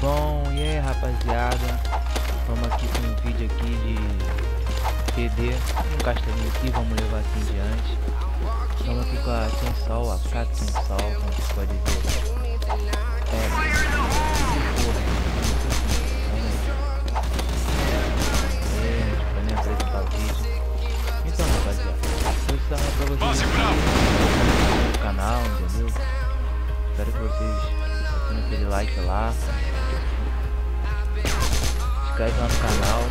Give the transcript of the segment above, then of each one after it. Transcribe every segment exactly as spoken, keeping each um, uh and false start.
som. E aí, rapaziada, vamos aqui com um vídeo aqui de T D, um castelinho aqui, vamos levar assim diante. Estamos aqui com a Chainsaw, a K Chainsaw, como vocês podem ver. É, pra nem apresentar o vídeo. Então, rapaziada, vou ensinar pra vocês no canal, entendeu? Espero que vocês assinem aquele like lá. Se inscreve lá no canal.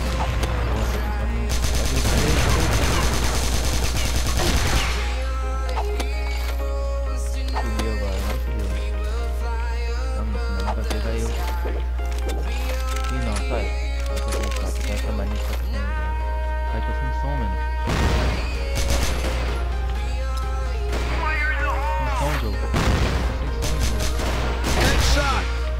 Subiu agora, não subiu. Vamos, senão não vai pegar eu. Ih, não, sai. Vai fazer essa mania que tá fazendo. Vai tô sem som, mano. Sem som, jogo. Sem som, jogo.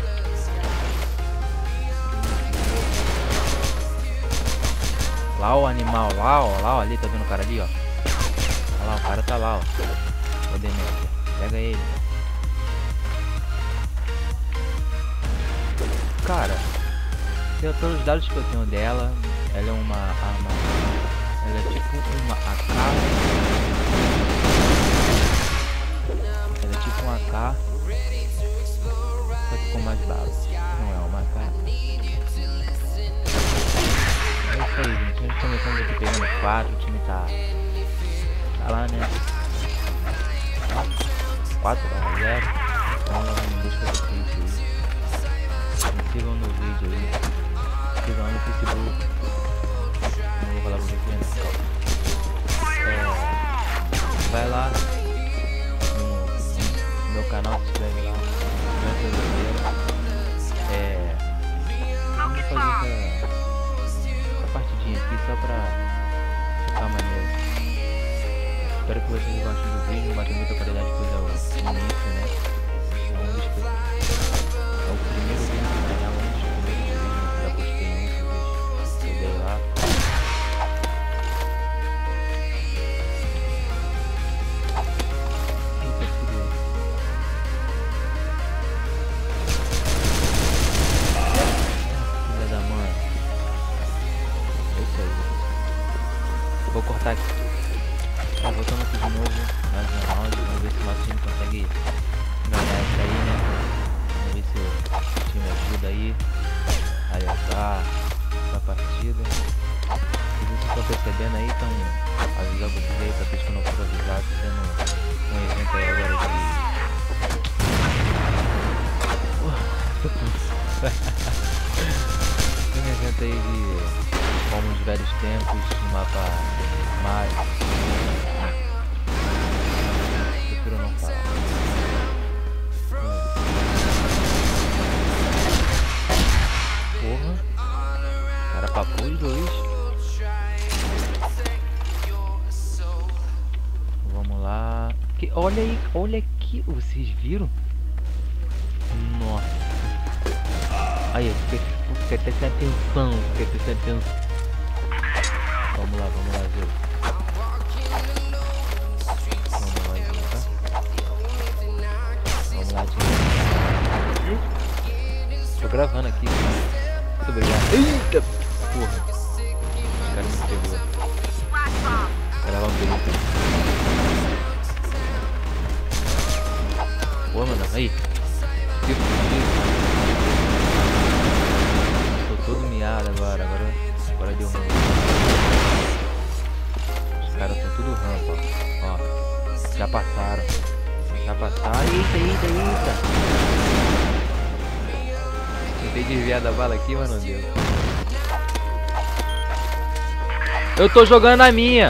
Lá o animal, lá ó, lá ó, ali, tá vendo o cara ali, ó. Olha lá, o cara tá lá, ó. Ô Demetria, pega ele. Cara, pelos dados que eu tenho dela, ela é uma arma, ela é tipo uma A K. Ela é tipo uma A K, só que com mais balas. Não é uma A K. É isso aí, gente. A gente começamos aqui pegando quatro, o time tá, tá lá, né? quatro a zero. Então não deixa pra vocês aí. Me sigam no vídeo aí. Me sigam no Facebook. Não vou falar pra vocês ainda. É, vai lá no, no meu canal, se inscreve lá. É, vamos fazer essa partidinha aqui só pra ficar maneiro. Espero que vocês gostem do vídeo, não vai ter muita qualidade pois é o início, né? É, um dos, é o primeiro vídeo do canal, um dos primeiros vídeos, já postei um que eu dei lá. Eita, fudeu. Filha da mãe. É isso aí. Vou cortar aqui. Tá, voltando aqui de novo, mais um round, vamos ver se o nosso time consegue ganhar isso aí, né? Vamos ver se o time ajuda aí a levar essa partida. Se vocês estão percebendo aí, então avisar vocês aí, pra vocês que não foram avisados, tendo um evento aí agora de... Tem um evento aí de como os velhos tempos, no mapa mais... Prefiro não falar. Porra. Cara, papo os dois. Vamos lá. Que, olha aí, olha aqui. Vocês viram? Nossa. Aí, fiquei até sem atenção. Fiquei até sem atenção. Vamos lá, vamos lá, ver. Vamos lá, gente, tá? Vamos lá, gente. Tô gravando aqui. Muito obrigado. Eita! Porra. O cara me pegou. Vou gravar um período. Boa, mano. Aí. Tô todo miado agora. Agora, agora deu ruim. Os caras estão tudo rampa, ó. Ó. Já passaram. Já passaram. Eita, eita, eita. Tentei desviar da bala aqui, mas não deu. Eu tô jogando a minha.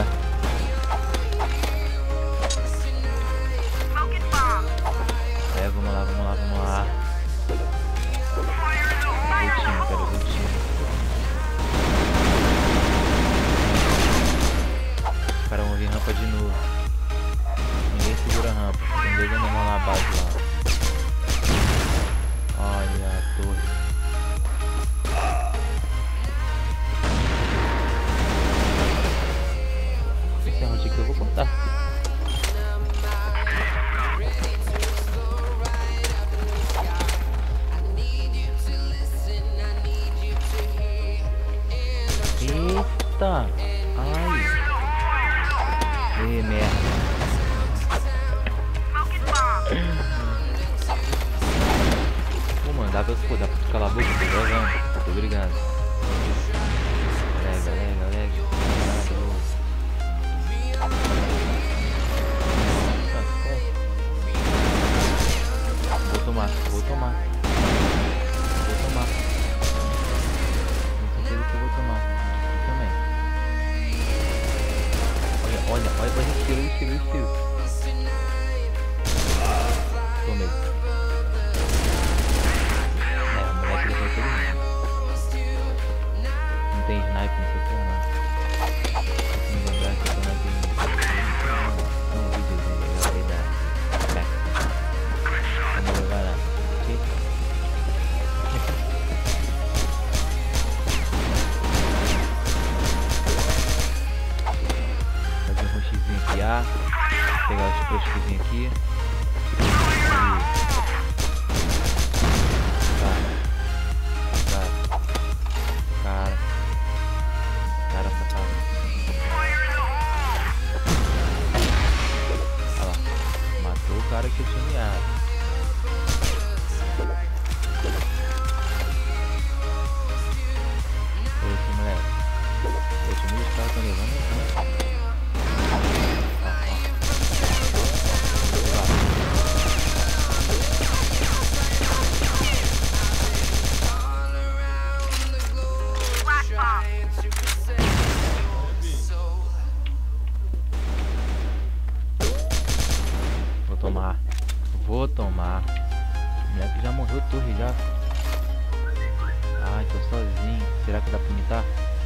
É, vamos lá, vamos lá, vamos lá. Quero ver o time, quero ver o time. Os caras vão vir rampa de novo. Ninguém segura a rampa. Tem dois animais na base lá. Olha a torre. Dá pra, pô, dá pra tu calar a boca, tô jogando. Muito obrigado. Lega, lega, lega. Vou tomar, vou tomar. Vou tomar. Com certeza que eu vou tomar. Aqui também. Olha, olha, olha pra gente tiro, tiro, tiro. Tomei. É, o moleque levou todo mundo. Não tem sniper nessa porra, não. Se me lembrar que eu tô na game. Tem um videozinho legal aí da Back. Vamos levar lá. Aqui. Fazer um rushzinho aqui, A. Pegar os prosquezinhos aqui. Cara que eu tinha meado. Oi, esse moleque. Esse moleque os caras estão levando, né? Tomar, vou tomar. O moleque já morreu torre já. Ai, tô sozinho. Será que dá pra imitar?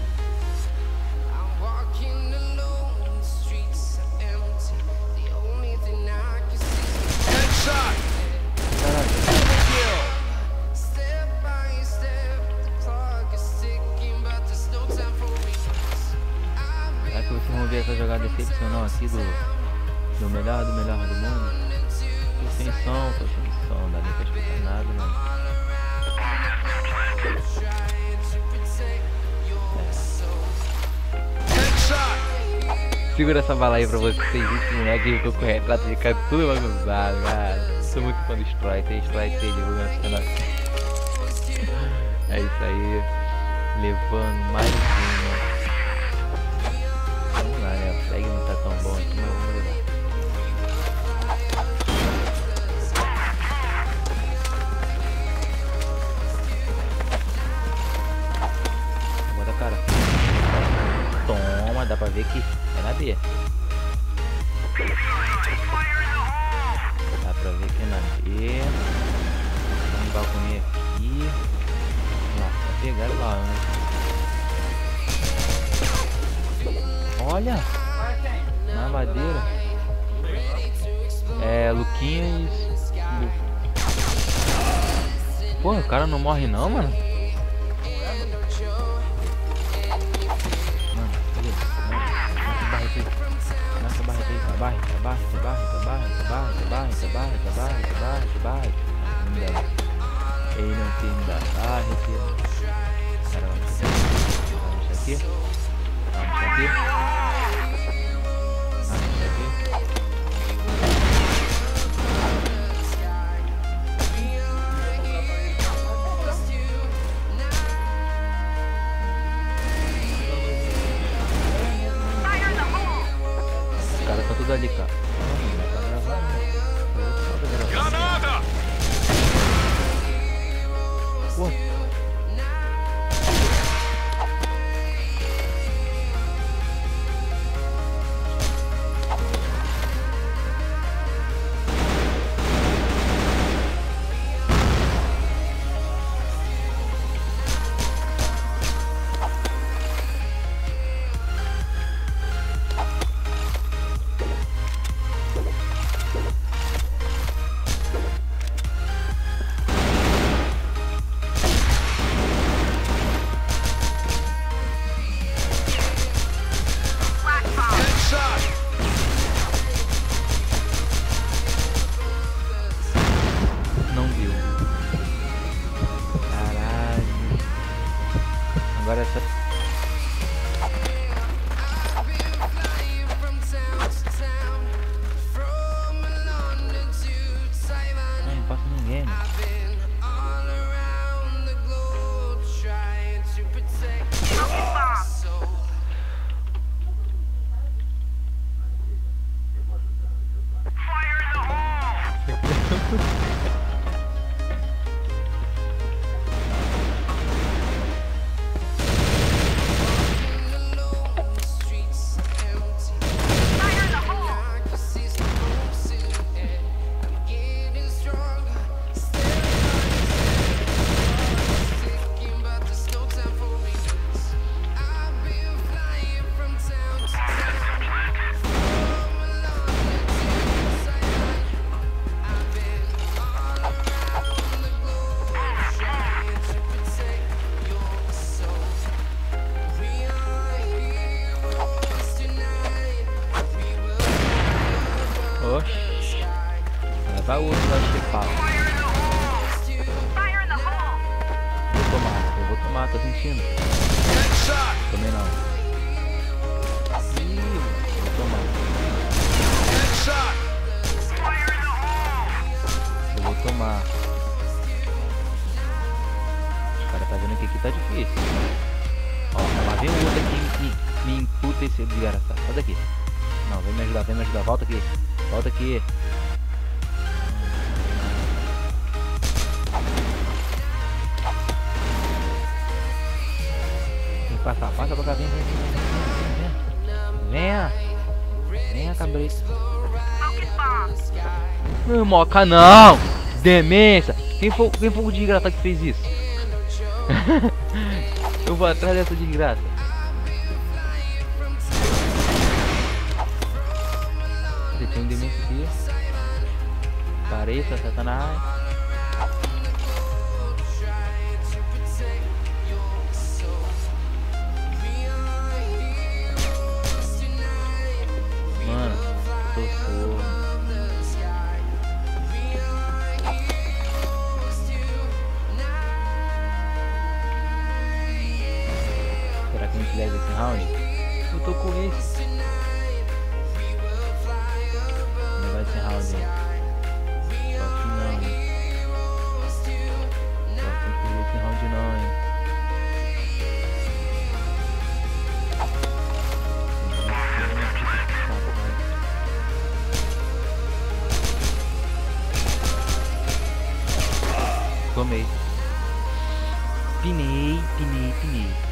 Será que vocês vão ver essa jogada excepcional aqui do do melhor do melhor do mundo? Tô sem som, tô sem som, não dá nem pra escutar nada, não. É. Segura essa bala aí pra vocês, esse moleque ficou com o retrato de cara tudo bagunçado, cara. Sou muito fã do Strike, tem Strike aí divulgando esse canal. É isso aí, levando mais uma. Vamos lá, né? A flag não tá tão bom aqui, mas vamos levar. Cara, toma, dá pra ver que é na B. Dá pra ver que é na B. Vamos balconinho aqui. Lá, vai pegar lá, né? Olha! Na madeira. É, Luquinhas. Pô, o cara não morre não, mano. Barre, barre, barre, barre, barre, barre, barre, barre, barre, barre, barre. Ele não tem da barre aqui. Cara, vamos aqui. Vamos aqui. Vamos aqui. Os caras estão tudo ali, cara. Granada! Pô. Agora essa... Não, não passa ninguém, né? tomar, tô sentindo. Também não. Ih, vou tomar. Eu vou tomar. O cara tá vendo que aqui tá difícil. Ó, lá vem o outro aqui me, me imputa esse desgraçado. Sai daqui. Não, vem me ajudar, vem me ajudar. Volta aqui. Volta aqui. Vem passar, passa pra cá, vem, vem, vem, vem, vem. Venha. Venha, cabrito. Não moca não! Demência! Quem foi, quem foi o desgraçado que fez isso? Eu vou atrás dessa desgraça. Você tem um demência aqui. Pareça, Satanás. Mano, eu tô surdo. Será que a gente leva esse round? Eu tô com esse. Não vai ser round aí. Só que não. Só que não perder esse round não, hein. Tomei. Pinei, pinei, pinei.